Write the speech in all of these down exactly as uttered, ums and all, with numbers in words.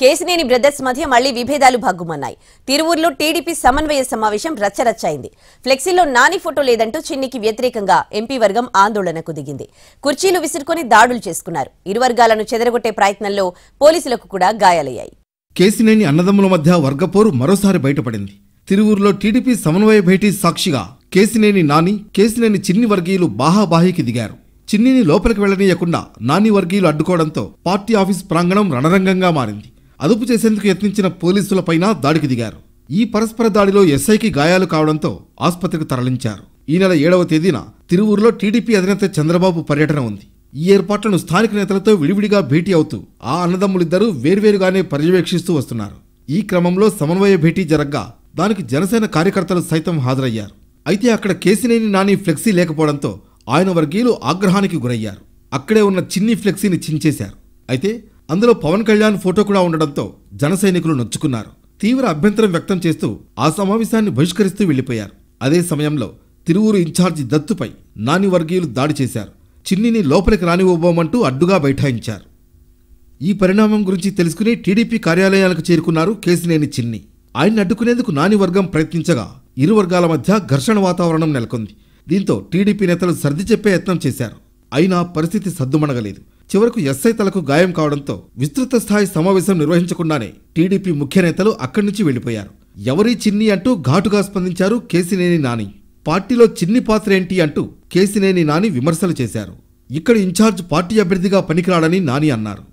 Kesineni brothers మధ్య మళ్లీ విభేదాలు భగ్గుమన్నాయి. తిరువూరులో టీడీపీ సమన్వయ సమావేశం రచ్చరచ్చైంది. ఫ్లెక్సీలో నాని ఫోటో లేదంటూ చిన్నికి వ్యతిరేకంగా ఎంపీ వర్గం ఆందోళనకు దిగింది. కుర్చీలు విసురుకొని దాడులు చేసుకున్నారు. ఇరు వర్గాలను చెదరగొట్టే ప్రయత్నంలో పోలీసులకు కూడా గాయాలయ్యాయి. కేసినేని అన్నదమ్ముల మధ్య వర్గపోరు మరోసారి బయటపడింది. తిరువూరులో టీడీపీ సమన్వయ భేటీ సాక్షిగా కేసినేని నాని, కేసినేని చిన్ని వర్గీయులు బాహాబాహీకి దిగారు. చిన్నిని లోపలికి వెళ్లనీయకుండా నాని వర్గీయులు అడ్డుకోవడంతో పార్టీ ఆఫీస్ ప్రాంగణం రణరంగంగా మారింది. అదుపు చేసేందుకు యత్నించిన పోలీసులపైన దాడికి దిగారు. ఈ పరస్పర దాడిలో ఎస్ఐకి గాయాలు కావడంతో ఆసుపత్రికి తరలించారు. ఈ నెల ఏడవ తేదీన తిరువూరులో టీడీపీ అధినేత చంద్రబాబు పర్యటన ఉంది. ఈ ఏర్పాట్లను స్థానిక నేతలతో విడివిడిగా భేటీ అవుతూ ఆ అన్నదమ్ములిద్దరూ వేర్వేరుగానే పర్యవేక్షిస్తూ వస్తున్నారు. ఈ క్రమంలో సమన్వయ భేటీ జరగ్గా దానికి జనసేన కార్యకర్తలు సైతం హాజరయ్యారు. అయితే అక్కడ కేసినేని నాని ఫ్లెక్సీ లేకపోవడంతో ఆయన వర్గీయులు ఆగ్రహానికి గురయ్యారు. అక్కడే ఉన్న చిన్ని ఫ్లెక్సీని చించేశారు. అయితే అందులో పవన్ కళ్యాణ్ ఫోటో కూడా ఉండడంతో జన సైనికులు నొచ్చుకున్నారు. తీవ్ర అభ్యంతరం వ్యక్తం చేస్తూ ఆ సమావేశాన్ని బహిష్కరిస్తూ వెళ్లిపోయారు. అదే సమయంలో తిరువూరు ఇన్ఛార్జి దత్తుపై నాని వర్గీయులు దాడి చేశారు. చిన్నిని లోపలికి రానివ్వబోమంటూ అడ్డుగా బైఠాయించారు. ఈ పరిణామం గురించి తెలుసుకుని టీడీపీ కార్యాలయాలకు చేరుకున్నారు కేసినేని చిన్ని. ఆయన్ని అడ్డుకునేందుకు నాని వర్గం ప్రయత్నించగా ఇరు వర్గాల మధ్య ఘర్షణ వాతావరణం నెలకొంది. దీంతో టీడీపీ నేతలు సర్ది చెప్పే యత్నం చేశారు. అయినా పరిస్థితి సద్దుమణగలేదు. చివరకు ఎస్ఐ తలకు గాయం కావడంతో విస్తృత స్థాయి సమావేశం నిర్వహించకుండానే టీడీపీ ముఖ్య నేతలు అక్కడి నుంచి వెళ్లిపోయారు. ఎవరీ చిన్ని అంటూ ఘాటుగా స్పందించారు కేసినేని నాని. పార్టీలో చిన్ని పాత్ర ఏంటి అంటూ కేసినేని నాని విమర్శలు చేశారు. ఇక్కడ ఇన్ఛార్జ్ పార్టీ అభ్యర్థిగా పనికిరాడని నాని అన్నారు.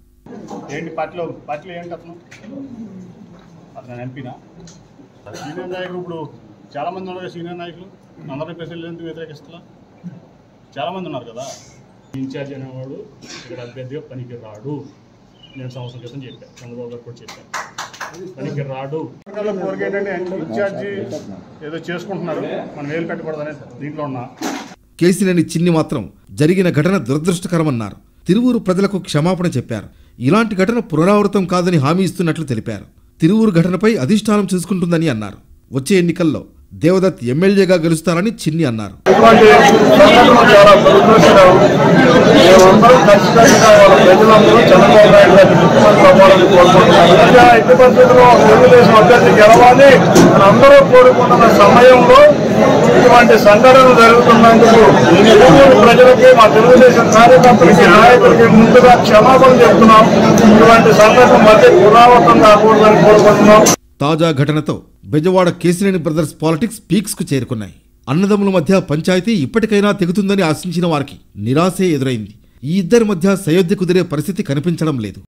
చాలా మంది ఉన్నారు సీనియర్ నాయకులు, అందరూ ప్రెసిడెంట్ వ్యతిరేకిస్తున్నా చాలా మంది ఉన్నారు కదా. ఇన్ఛార్జ్ అనేవాడు ఇక్కడ అభ్యర్థిగా పనికి రాడు. నేను సంవత్సరం క్రితం చెప్పాను, చంద్రబాబు గారు కూడా చెప్పాను, పనికి రాడు. కోరిక ఏంటంటే ఇన్ఛార్జి ఏదో చేసుకుంటున్నారు, మనం వేలు పెట్టకూడదనే దీంట్లో ఉన్నా. కేసినేని చిన్ని మాత్రం జరిగిన ఘటన దురదృష్టకరమన్నారు. తిరువూరు ప్రజలకు క్షమాపణ చెప్పారు. ఇలాంటి ఘటన పునరావృతం కాదని హామీ ఇస్తున్నట్లు తెలిపారు. తిరువూరు ఘటనపై అధిష్టానం చూసుకుంటుందని అన్నారు. వచ్చే ఎన్నికల్లో దేవదత్ ఎమ్మెల్యేగా గెలుస్తారని చిన్ని అన్నారు. అందరూ కోరుకుంటున్న సమయంలో ఇటువంటి సంఘటనలు జరుగుతున్నందుకు ప్రజలకి, మా తెలుగుదేశం కార్యకర్తలకి, నాయకులకి ముందుగా క్షమాపణ చెప్తున్నాం. ఇటువంటి సంఘటన మధ్య పునరావృతం కాకూడదని కోరుకుంటున్నాం. తాజా ఘటనతో Bezawada Kesineni brothers politics peaks కు చేరుకున్నాయి. అన్నదమ్ముల మధ్య పంచాయతీ ఇప్పటికైనా తెగుతుందని ఆశించిన వారికి నిరాశే ఎదురైంది. ఈ ఇద్దరి మధ్య సయోధ్య కుదిరే పరిస్థితి కనిపించడం లేదు.